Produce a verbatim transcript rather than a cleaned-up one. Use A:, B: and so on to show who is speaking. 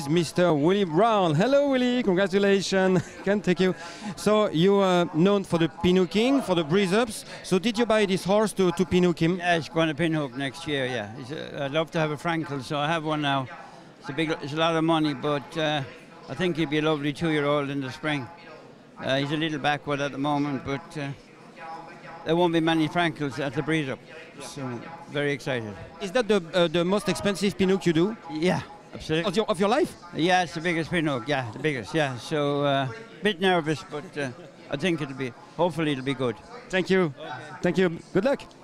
A: Mister Willie Brown. Hello, Willie. Congratulations. Can take you. So you are known for the Pinooking, for the breeze-ups. So did you buy this horse to, to Pinook him?
B: Yeah, it's going to Pinhook next year, yeah. A, I'd love to have a Frankel, so I have one now. It's a, big, it's a lot of money, but uh, I think he'd be a lovely two-year-old in the spring. Uh, he's a little backward at the moment, but uh, there won't be many Frankels at the breeze-up. So very excited.
A: Is that the, uh, the most expensive Pinook you do?
B: Yeah. Absolutely.
A: Of your, of your life?
B: Yeah, it's the biggest Pinhook, yeah, the biggest, yeah. So, a uh, bit nervous, but uh, I think it'll be, hopefully it'll be good.
A: Thank you. Okay. Thank you. Good luck.